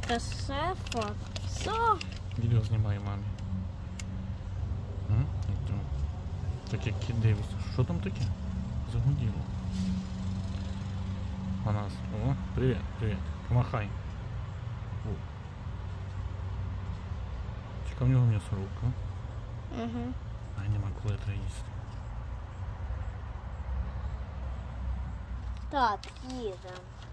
Це шефа. Що? Відео знімає мамі. Так як дивиться. Що там таке? Загуділо. У нас. О, привіт, привіт. Помахай. О. Чекай, в нього м'ясорубка. Угу. А нема коли треба їсти. Так, їдемо.